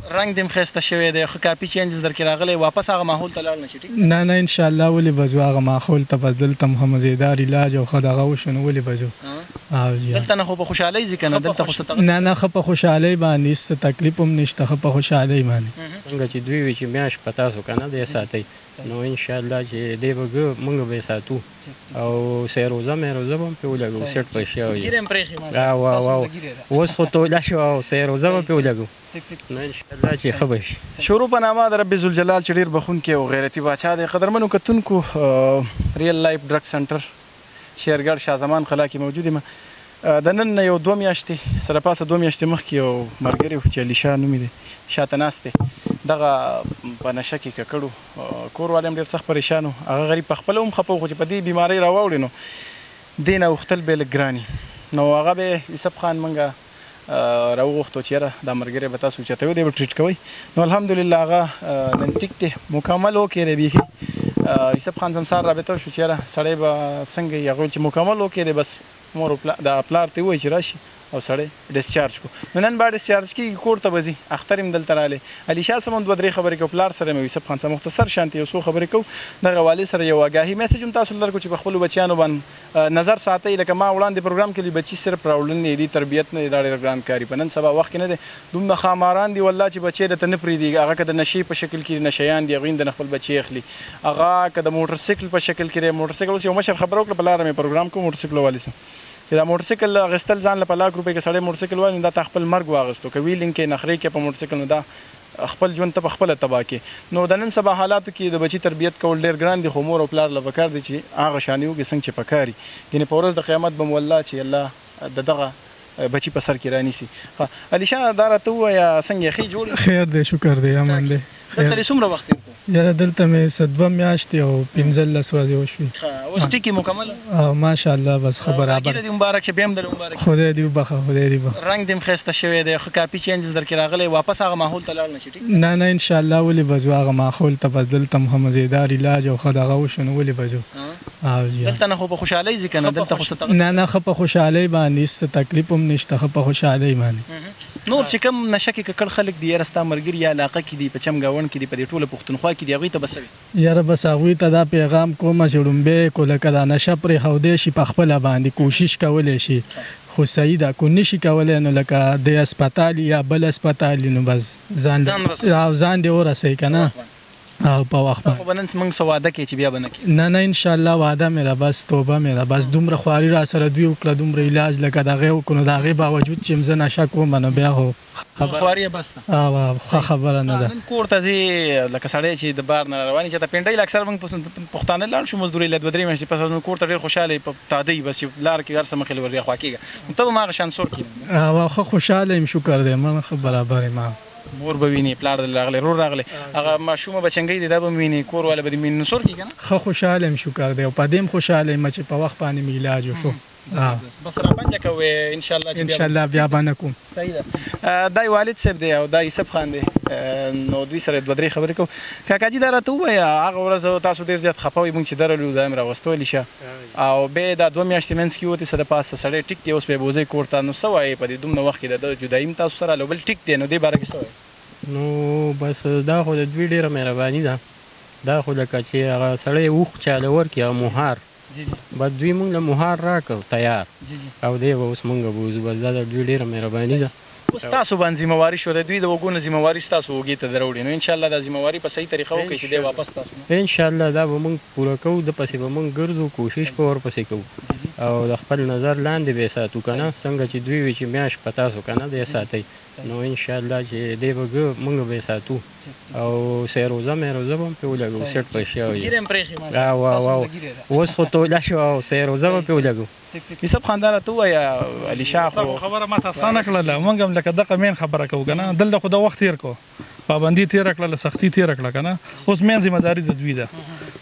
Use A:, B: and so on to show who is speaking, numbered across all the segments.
A: رنګ دې ښایسته شوی دی خو کافي چینجز درکې راغلی واپس هغه ماحول ته لاړ نه شي ټیک
B: نه نه انشاءالله ولې به ځو هغه ماحول ته به دلته هم مزیدار علاج او ښه دغه وشو نو ولې به ځو
A: دلته نه خو په خوشحالۍ ځي که نه دلته خو
B: نه نه ښه په خوشحالۍ باندې هېڅ تکلیف هم نشته ښه په خوشحالۍ باندې
C: څنګه چې دوی وي چې میاشت په تاسو که نه دی ساتئ نو انشاءالله چې دی به موږ به یې ساتو او سیروزه میروزه به هم پرې ولګو سیټ په شوی اوس خو توله شوه او سیروزه به پرې ولګو نو انشاءالله چې ښه به شي.
A: شروع په نامه د رب ذوالجلال چې ډېر بخونکی او غیرتي باچا دی. قدرمنو کتونکو ریل لایف ډرګ سنټر شیرګړ شاه زمان قلعه کې موجود یم. د نن نه یو 2 میاشتې سره پاسه 2 میاشتې مخکې یو ملګری و چې علیشا نومې دی شاته ناست دی دغه په نشه کې ککړو کور والا هم ډېر سخت پریشان و هغه غریب په خپله هم خفه و خو چې په دې بیمارۍ راواوړې نو دې نه غوښتل به یې لږ ګران نو هغه به یوسف خان موږ راوغوښتو چې یاره دا ملګری به تاسو اوچتوي دی به ټریټ کوئ نو الحمدلله هغه نن ټیک دی مکمل اوکې دی بیخي یوسف خان زمسار رابطه شو چې یاره سړی به څنګه یې هغه ویل چې مکمل اوکې دی بس مور د پلار ته ووایي چې راشي او سړی ډسچارج کو نو نن به ډسچارج کېږي کور ته به ځي اختر هم دلته رالی علیشا سره هم 2-3 خبرې کوو پلار سره مې یوسف خان سره مختصر شانتې یو څو خبرې کوو دغه والي سره یو آګاهي میسج هم تاسو لرکو چې په خپلو بچیانو باندې نظر ساتئ لکه ما وړاندې پروګرام کې لوی بچي صرف راوړنې دي تربیت نه دا ډېر ګران کاري په نن سبا وخت کې نه دی دومره خاماران دي والله چې بچی درته نه پرېږدي هغه که د نشې په شکل کې نشیان دي هغوی د خپل بچی اخلي هغه که د موټرسایکل په شکل کې دی موټرسایکل اوس یو مشر خبره وکړه په لاره مې پروګرام کوم موټرسایکل والي سره چې دا موټرسایکل اخیستل ځان له په لاک روپۍ که سړی موټرسایکل واخلي نو دا تا خپل مرګ واخیستو که ویلینګ کې نخرې کې په موټرسایکل نو دا خپل ژوند ته په خپله تباه کې نو د نن سبا حالاتو کې د بچي تربیت کول ډېر ګران دي خو مور او پلار له پکار دي چې هغه شانې وکړي څنګه چې پکار وي یعنې په ورځ د قیامت به مو الله چې الله د دغه بچي په سر کې رانیسي. علیشا دا راته ووایه څنګه یې ښې جوړ
B: خیر دی شکر دی امن دی
A: دلته دې څومره وخت تېر کړو
B: یاره دلته مې 2 میاشتې او 15 ورځې وشوې
A: اوس ټیکې مکمله
B: ماشاءالله بس خو برابر
A: ګیره دې مبارک شه بیا هم دله مبارک
B: خدای دې وبخښه خدای دې وبخښه
A: رنګ دې ښایسته شوی دی خو کافي چینجز درکې راغلی واپس هغه ماحول ته لاړ نه شي ټیک
B: نه نه انشاءالله ولې به ځو هغه ماحول ته به دلته هم مزیدار علاج او ښه دغه وشو نو ولې به ځو
A: دلته نه خو په خوشحالۍ ځي که نه دلته خو
B: نه نه ښه په خوشحالۍ باندې هېڅ تکلیف هم نشته ښه په خوشحالۍ باندې
A: نور چې کوم نشه کې ککړ خلک دي یاره ستا ملګري یا علاقه کې دي په چمګاونډ کې دي په دې ټوله پښتونخوا کې دي هغوی ته به څه وي
B: یاره بس هغوی ته دا پیغام کومه چې ړومبی کو لکه دا نشه پرېښودی شي په خپله باندې کوشش کولی شي خو صحیح ده کو نشي کولی نو لکه د اسپتال یا بل اسپتال نو بس ځان دې ورسوي که نه او په وخت
A: خو به نن موږ څه واده کوې چې بیا به نه کړي
B: نه نه انشاءالله واده مې ده بس توبه مې ده بس دومره خواري را سره دوی وکړه دومره علاج لکه د هغې وکړو نو د هغې باوجود چې زه نشه کوم نو بیا خو
A: خواري یې بس ده
B: ښه خبره نه ده
A: نن کور ته ځې لکه سړی چې د بار نه رواني چې ته پنډۍ له اکثر موږ پښتانه لاړ شو مزدورۍ له 2-3 میاشتې پس نو کور ته ډېر خوشحاله په تادۍ بس چې لار کې هر څه مخې له ور خوا کېږه نو ته به هم هغه شان سور کړي
B: ښه خوشحاله یم شکر دی من ښه برابر یم
A: مور به ویني پلار دل راغلی رور راغلی هغه ماشومه بچنګۍ دی دا به ویني کور والا به دې ویني نو سور کېږي نه
B: ښه خوشحاله یم شکر دی او په دې هم خوشحاله یم چې په وخت باندې مې علاج وشو
A: بس رابنده کوې
B: انشاءالله بیا به نه کوم
A: صحیح ده دا والد صاحب دی او دا یوسف خان دی نو دوی سره 2-3 خبرې کوو کاکاجي دا راته ووایه هغه ورځ تاسو ډېر زیات خفه وئ موږ چې درلو دا مې راوستو علیشا او بیا دا 2 میاشتې منځ کې وتې څه د پاسه سړی ټیک دی اوس بیا به وځئ کور ته نو څه وایې په دې دومره وخت کې د جدایي هم تاسو سره لو بل ټیک دی نو دې باره کې څه وایې
C: نو بس دا خو د دوی ډېره مهرباني ده دا خو لکه چې هغه سړی اوښ چاله ورکړي هغه مهار بس دوی مونږ له مهار راکړو تیار او دی به اوس مونږ بوځو بس دا د دوی ډېره مهرباني ده
A: اوس تاسو باندې ذمهواري شو د دوی د وګونو ذمهواري ستاسو اوږې ته دروړي نو انشاءالله دا ذمهواري په صحیح طریقه وکړئ چې دی واپس تاسو
C: انشاءالله دا به مونږ پوره کوو د پسې به مونږ ګرځو کوشش به ورپسې کوو او د خپل نظر لاندې به یې ساتو که نه څنګه چې دوی وي چې میاشت په تاسو که نه دی ساتئ نو انشاءالله چې دی به موږ به یې ساتو او سیروزه میروزه به هم پرې ولګو سیټ په شوی اوس خو توله شوه او سیروزه به پرې ولګو.
A: یوسف خان دا راته ووایه علیشا خو
D: خبره ماته اسانه کړله موږ هم لکه دغه مین خبره کوو که نه دلته خو د وخت تېر کو پابندي تېره کړله سختي تېره کړله که نه اوس مین ذمهداري د دوی ده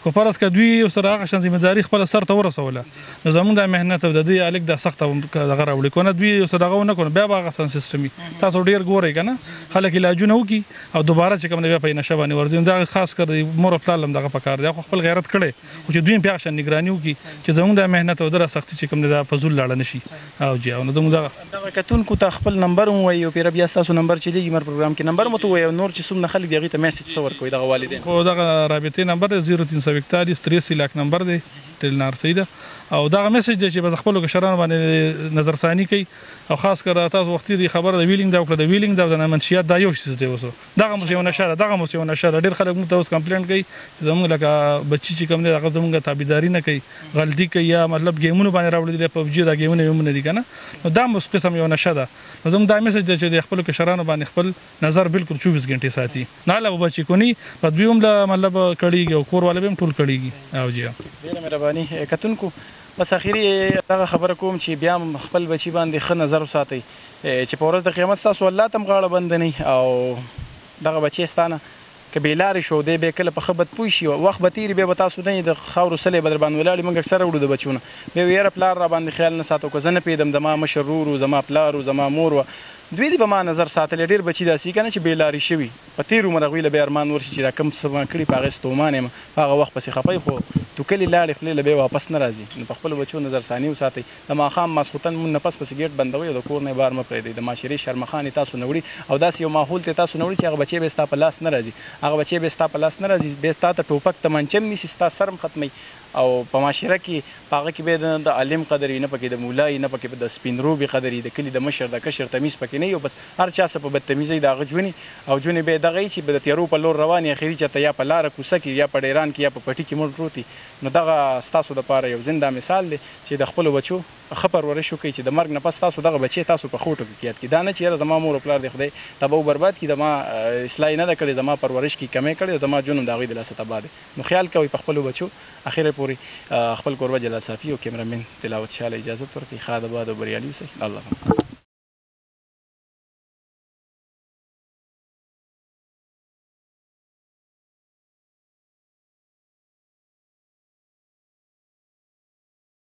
D: خو فرض که دوی یو سره هغه شان ذمهداري خپله سر ته ورسوله نو زموږ دا محنت او د دې هلک دا سخته دغه راوړي که نه دوی یو څه دغه ونه کړو بیا به هغه سم سیسټم وي تاسو ډېر ګورئ که نه خلک علاجونه وکړي او دوباره چې کوم دی بیا په نشه باندې ورځي دا خاص کر د مور او پلار هم دغه پکار دی خو خپل غیرت کړی خو چې دوی هم بیا هغه شان نګراني وکړي چې زموږ دا محنت او دا سختي چې کوم دی دا فضول لاړه نه شي او جی او نو زموږ
A: دغه کتونکو ته خپل نمبر هم ووایي او پیره بیا ستاسو نمبر چلیږي مر پروګرام کې نمبر مو ته ووایي او نور چې څومره خلک دي هغوی ته میسج څه ورکوئ دغه والدین
D: خو دغه رابطې نمبر دی 0341 83 لاک نمبر دی ټیلنار صحیح ده او دغه میسج دی چې بس خپلو کشرانو باندې نظرثاني کوي او خاص کر تاسو وختي دی خبره د ویلینګ دا وکړه د ویلینګ دا د منشیات دا یو شی دی اوس دغه مو یو نشه ده دغه مو یو نشه ده ډېر خلک موږ ته اوس کمپلینټ کوي زموږ لکه بچي چې کوم دی هغه زموږ تابعداري نه کوي غلطي کوي یا مطلب ګیمونو باندې راوړي دي پبجي دا ګیمونه دي که نه نو دا مو قسم یو نشه ده نو زموږ دا میسج دی چې د خپلو کشرانو باندې خپل نظر بالکل 24 غنټې ساتي نه علاوه بچي کونی په دوی هم مطلب کړيږي او کور والے هم ټول کړيږي او جی
A: ډېره مهرباني کتونکو بس اخیری دغه خبره کوم چې بیا خپل بچي باندې ښه نظر وساتئ چې په ورځ د قیامت ستاسو الله ته هم غاړه بنده نه او دغه بچی ستانه که بې لارې شو دی بیا کله په ښه بد پوه شي وخت به تېري بیا به تاسو نه د خاورو سلی به در باندې ولاړې موږ اکثره وړو د بچونه بیا یاره پلار را باندې خیال نه ساتو که زه نه پوهېدم زما مشر ورور و زما پلار و زما مور وه دوی دې به ما نظر ساتلی ډېر بچي داسې که نه چې بې لارې شوي په تېر عمر هغوی له بیا ارمان ورشي چې دا کوم څه ما کړي په هغې ستومان یم په هغه وخت پسې خفی خو توکلې لاړې خولې له بیا واپس نه راځي نو په خپلو بچو نظرثاني وساتئ د ماښام ماسخوتن مونږ نه پس پسې ګیټ بندوئ او د کور نه یې بار مه پرېږدئ د معاشرې شرمخانې تاسو نه وړي او داسې یو ماحول ته تاسو نه وړي چې هغه بچی به ستا په لاس نه راځي هغه بچی به ستا په لاس نه راځي بیا ستا ته ټوپک تمانچه هم نیسي ستا سر هم ختموي او په معاشره کې په هغه کې بیا د عالم قدر نه پکې د مولای نه پکې د سپین روبي قدر د کلي د مشر د کشر تمیز پکې نه یو بس هر چا څه په بدتمیزۍ د هغه ژوني او ژونې به یې دغه چې به د تیارو په لور روان یې اخري چېرته یا په لاره کوڅه کې یا په ډیران کې یا په پټي کې مړ پروت وي نو دغه ستاسو دپاره یو زنده مثال دی چې د خپلو بچو ښه پرورش وکړئ چې د مرګ نه پس تاسو دغه بچی تاسو په خوټو کې یاد کړي دا نه چې یاره زما مور او پلار دی خدای تباه و برباد کړي زما اصلاح یې نه ده کړې زما پرورش کې کمی کړې زما ژوند هم د هغوی د لاسه تباه دی نو خیال کوئ په خپلو بچو اخره پورې خپل کوربه جلال صافي او کیمرامین تلاوت شاه له اجازت ورکړي ښه د باد او بریالي اوسئ الله